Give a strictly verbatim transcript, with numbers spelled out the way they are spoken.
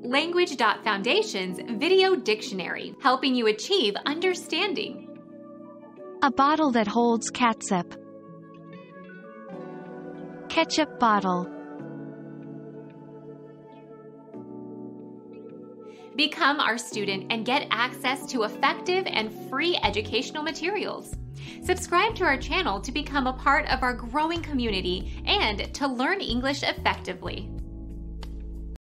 Language dot Foundation's Video Dictionary, helping you achieve understanding. A bottle that holds catsup. Ketchup bottle. Become our student and get access to effective and free educational materials. Subscribe to our channel to become a part of our growing community and to learn English effectively.